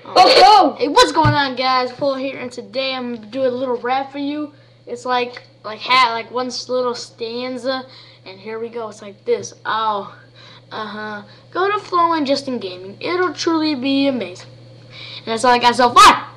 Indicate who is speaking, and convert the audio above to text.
Speaker 1: Oh,
Speaker 2: hey, what's going on, guys? Full here, and today I'm gonna do a little rap for you. It's like one little stanza, and here we go. It's like this. Oh, Go to FloandJustinGaming. It'll truly be amazing. And that's all I got so far.